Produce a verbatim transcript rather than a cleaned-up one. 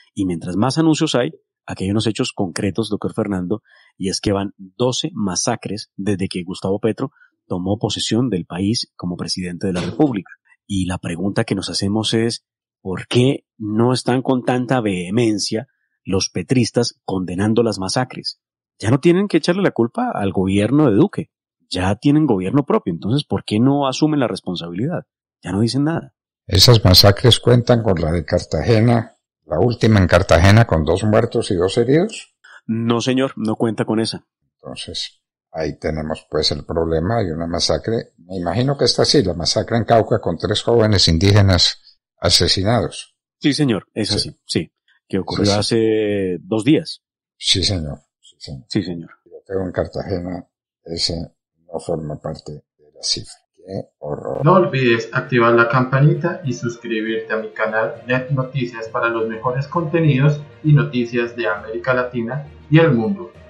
Y mientras más anuncios hay, aquí hay unos hechos concretos, doctor Fernando, y es que van doce masacres desde que Gustavo Petro tomó posesión del país como presidente de la República. Y la pregunta que nos hacemos es, ¿por qué no están con tanta vehemencia los petristas condenando las masacres? Ya no tienen que echarle la culpa al gobierno de Duque, ya tienen gobierno propio, entonces ¿por qué no asumen la responsabilidad? Ya no dicen nada. Esas masacres cuentan con la de Cartagena, la última en Cartagena con dos muertos y dos heridos. No, señor, no cuenta con esa. Entonces, ahí tenemos pues el problema de una masacre, me imagino que está así, la masacre en Cauca con tres jóvenes indígenas asesinados. Sí, señor, es así, sí, sí que ocurrió sí, sí. hace dos días. Sí, señor. Sí, señor. Sí, señor. El tiroteo en Cartagena, ese no forma parte de la cifra. ¡Qué horror! No olvides activar la campanita y suscribirte a mi canal Net Noticias para los mejores contenidos y noticias de América Latina y el mundo.